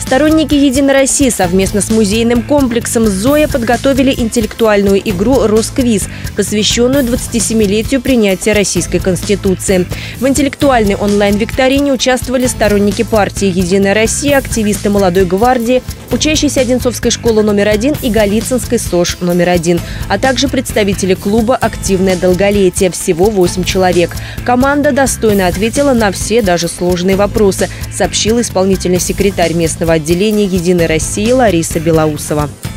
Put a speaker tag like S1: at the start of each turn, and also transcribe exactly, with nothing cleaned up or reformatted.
S1: Сторонники «Единой России» совместно с музейным комплексом «Зоя» подготовили интеллектуальную игру «Росквиз», посвященную двадцатисемилетию принятия Российской Конституции. В интеллектуальной онлайн-викторине участвовали сторонники партии «Единая Россия», активисты «Молодой гвардии», учащиеся Одинцовской школы номер один и Голицынской СОЖ номер один, а также представители клуба «Активное долголетие». Всего восемь человек. Команда достойно ответила на все, даже сложные вопросы, сообщила исполнительный секретарь местного отделения «Единой России» Лариса Белоусова.